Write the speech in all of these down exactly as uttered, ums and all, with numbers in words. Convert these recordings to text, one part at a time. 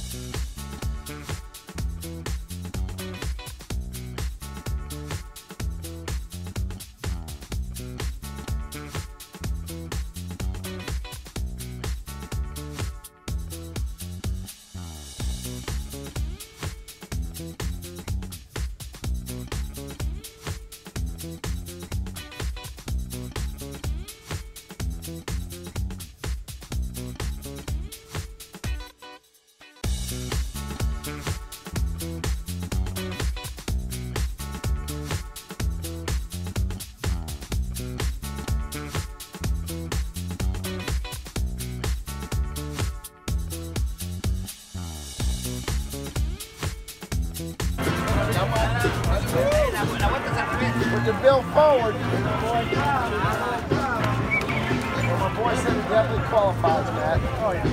With the bill forward. Well, my boy said he definitely qualifies, Matt. Oh, yeah.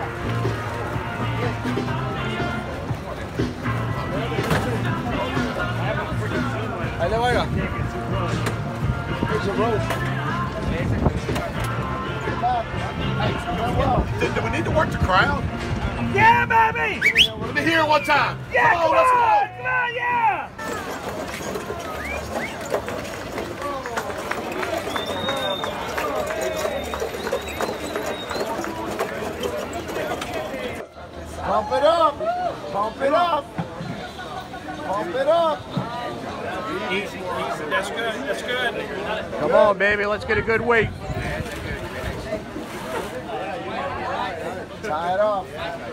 I know, I know. Here's your rope. Do, do we need to work the crowd? Yeah, baby! Let me hear it one time. Yeah, come on, come let's on, go. come on, yeah! Pump it up. Pump it up. Pump it up. Easy, easy. That's good, that's good. Come on, baby, let's get a good weight. Tie it off.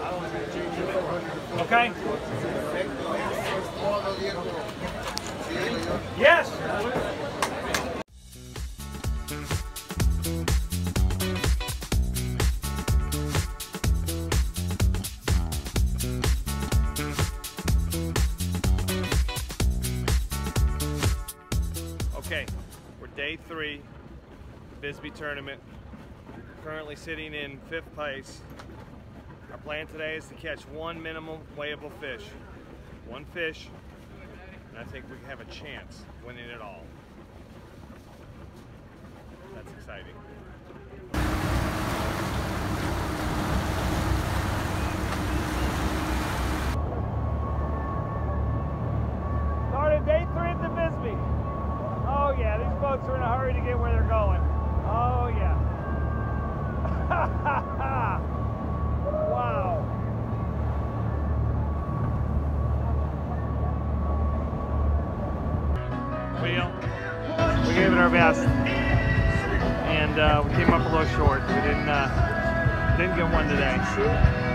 Okay? Yes! Okay, we're day three, Bisbee tournament. Currently sitting in fifth place. Our plan today is to catch one minimum weighable fish. One fish, and I think we have a chance of winning it all. That's exciting. Started day three at the Bisbee. Oh yeah, these boats are in a hurry to get where they're going. Oh yeah. Wow. Well, we gave it our best, and uh, we came up a little short. We didn't uh, didn't get one today.